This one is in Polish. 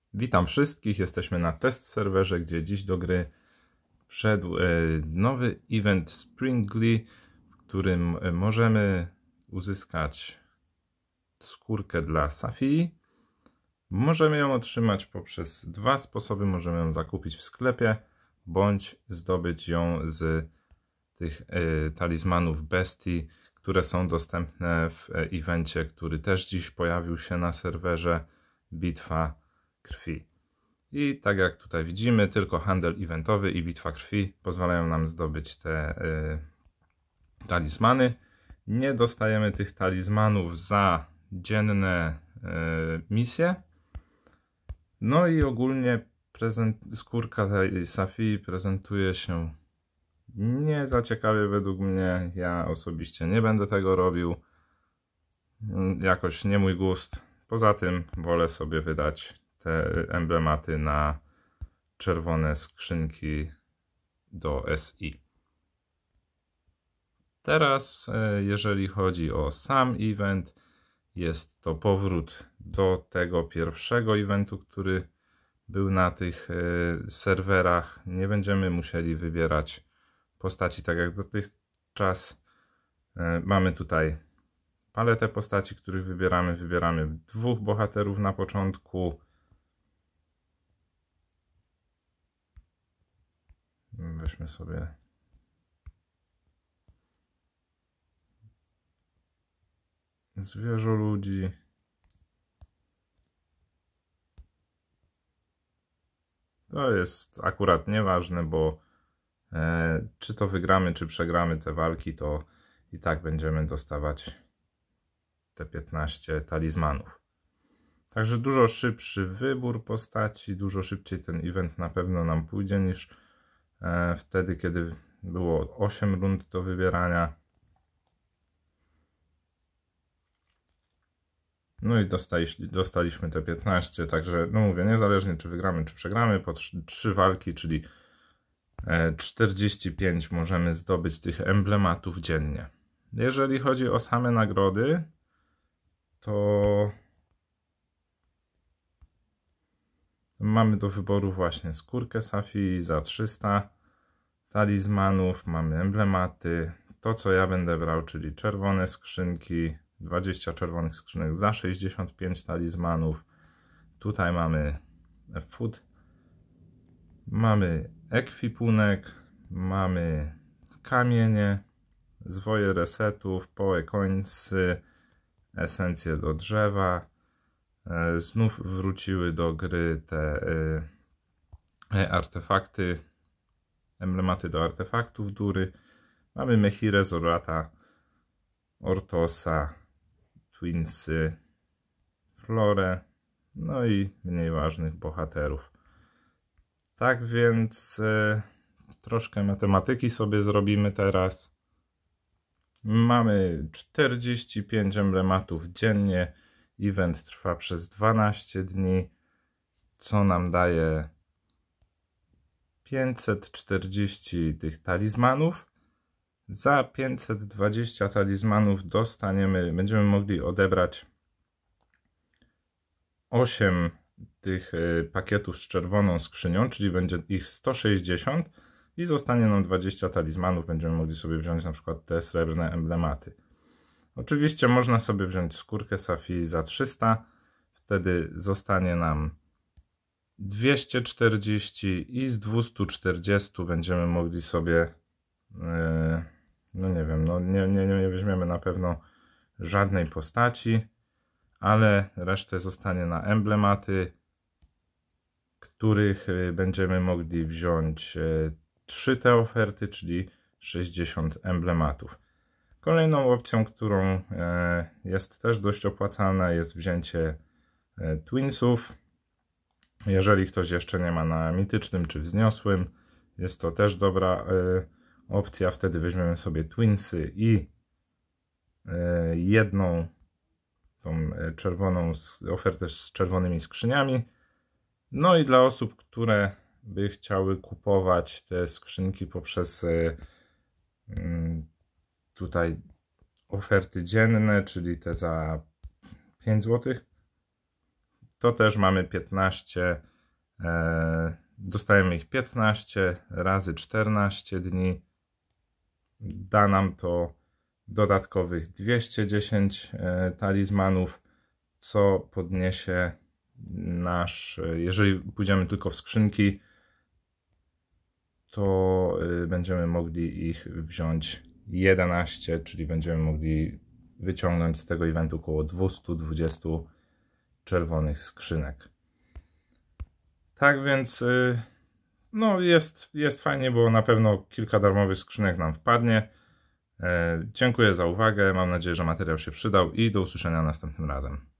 Witam wszystkich, jesteśmy na test serwerze, gdzie dziś do gry wszedł nowy event Springly, w którym możemy uzyskać skórkę dla Safii. Możemy ją otrzymać poprzez dwa sposoby, możemy ją zakupić w sklepie, bądź zdobyć ją z tych talizmanów bestii, które są dostępne w evencie, który też dziś pojawił się na serwerze, Bitwa Krwi. I tak jak tutaj widzimy, tylko handel eventowy i bitwa krwi pozwalają nam zdobyć te talizmany. Nie dostajemy tych talizmanów za dzienne misje. No i ogólnie skórka tej Safii prezentuje się nie za ciekawie według mnie. Ja osobiście nie będę tego robił. Jakoś nie mój gust. Poza tym wolę sobie wydać te emblematy na czerwone skrzynki do SI. Teraz, jeżeli chodzi o sam event, jest to powrót do tego pierwszego eventu, który był na tych serwerach. Nie będziemy musieli wybierać postaci tak jak dotychczas. Mamy tutaj paletę postaci, których wybieramy. Wybieramy dwóch bohaterów na początku. Weźmy sobie zwierzę ludzi. To jest akurat nieważne, bo czy to wygramy, czy przegramy te walki, to i tak będziemy dostawać te 15 talizmanów. Także dużo szybszy wybór postaci, dużo szybciej ten event na pewno nam pójdzie niż wtedy, kiedy było 8 rund do wybierania. No i dostaliśmy te 15, także no mówię, niezależnie czy wygramy, czy przegramy, po 3 walki, czyli 45 możemy zdobyć tych emblematów dziennie. Jeżeli chodzi o same nagrody, to mamy do wyboru właśnie skórkę Safii za 300 talizmanów, mamy emblematy, to co ja będę brał, czyli czerwone skrzynki, 20 czerwonych skrzynek za 65 talizmanów. Tutaj mamy food, mamy ekwipunek, mamy kamienie, zwoje resetów, połe końcy, esencje do drzewa. Znów wróciły do gry te artefakty, emblematy do artefaktów Dury. Mamy Mechirę, Zorata, Ortosa, Twinsy, Florę, no i mniej ważnych bohaterów. Tak więc troszkę matematyki sobie zrobimy teraz. Mamy 45 emblematów dziennie. Event trwa przez 12 dni, co nam daje 540 tych talizmanów. Za 520 talizmanów będziemy mogli odebrać 8 tych pakietów z czerwoną skrzynią, czyli będzie ich 160 i zostanie nam 20 talizmanów. Będziemy mogli sobie wziąć na przykład te srebrne emblematy. Oczywiście można sobie wziąć skórkę Safii za 300, wtedy zostanie nam 240 i z 240 będziemy mogli sobie, no nie wiem, no nie weźmiemy na pewno żadnej postaci, ale resztę zostanie na emblematy, których będziemy mogli wziąć 3 te oferty, czyli 60 emblematów. Kolejną opcją, którą jest też dość opłacalna, jest wzięcie Twinsów. Jeżeli ktoś jeszcze nie ma na mitycznym czy wzniosłym, jest to też dobra opcja. Wtedy weźmiemy sobie Twinsy i jedną tą czerwoną ofertę z czerwonymi skrzyniami. No i dla osób, które by chciały kupować te skrzynki poprzez tutaj oferty dzienne, czyli te za 5 zł, to też mamy 15, dostajemy ich 15 razy 14 dni. Da nam to dodatkowych 210 talizmanów, co podniesie nasz, jeżeli pójdziemy tylko w skrzynki, to będziemy mogli ich wziąć 11, czyli będziemy mogli wyciągnąć z tego eventu około 220 czerwonych skrzynek. Tak więc no jest fajnie, bo na pewno kilka darmowych skrzynek nam wpadnie. Dziękuję za uwagę, mam nadzieję, że materiał się przydał i do usłyszenia następnym razem.